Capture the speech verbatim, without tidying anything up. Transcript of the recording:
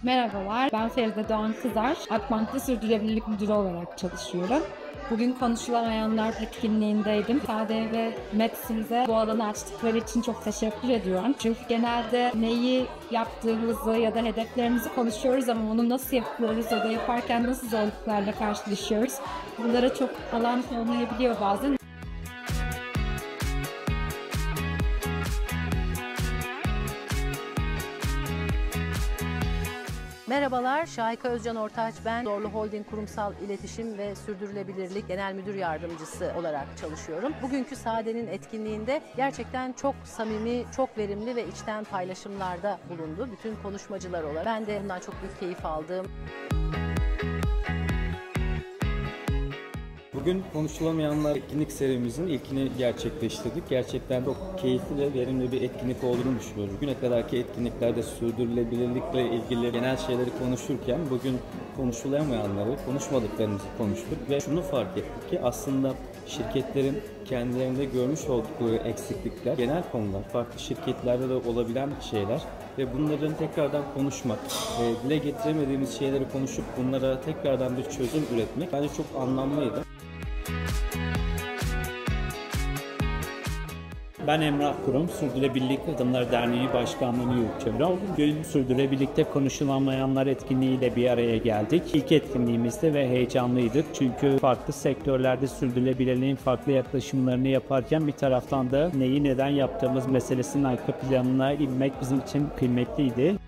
Merhabalar, ben Feride Doğan Kızar. Akbank'ta Sürdürülebilirlik Müdürü olarak çalışıyorum. Bugün Konuşulamayanlar etkinliğindeydim. K D ve Medsimize bu alanı açtıkları için çok teşekkür ediyorum. Çünkü genelde neyi yaptığımızı ya da hedeflerimizi konuşuyoruz ama onu nasıl yapıyoruz ya da yaparken nasıl zorluklarla karşılaşıyoruz. Bunlara çok alan olmayabiliyor bazen. Merhabalar, Şahika Özcan Ortaç ben. Zorlu Holding Kurumsal İletişim ve Sürdürülebilirlik Genel Müdür Yardımcısı olarak çalışıyorum. Bugünkü Sade'nin etkinliğinde gerçekten çok samimi, çok verimli ve içten paylaşımlarda bulundu. Bütün konuşmacılar olarak ben de bundan çok büyük keyif aldım. Bugün Konuşulamayanlar etkinlik serimizin ilkini gerçekleştirdik. Gerçekten çok keyifli ve verimli bir etkinlik olduğunu düşünüyoruz. Bugüne kadarki etkinliklerde sürdürülebilirlikle ilgili genel şeyleri konuşurken bugün konuşulamayanları, konuşmadıklarımızı konuştuk ve şunu fark ettik ki aslında şirketlerin kendilerinde görmüş oldukları eksiklikler, genel konular, farklı şirketlerde de olabilen şeyler ve bunların tekrardan konuşmak, e, dile getiremediğimiz şeyleri konuşup bunlara tekrardan bir çözüm üretmek bence çok anlamlıydı. Ben Emrah Kurum, Sürdürülebilirlik Adımları Derneği Başkanlığı'nı yürütüyorum. Bugün Sürdürülebilirlikte Konuşulamayanlar etkinliğiyle bir araya geldik. İlk etkinliğimizde ve heyecanlıydık. Çünkü farklı sektörlerde sürdürülebilirliğin farklı yaklaşımlarını yaparken bir taraftan da neyi neden yaptığımız meselesinin arka planına inmek bizim için kıymetliydi.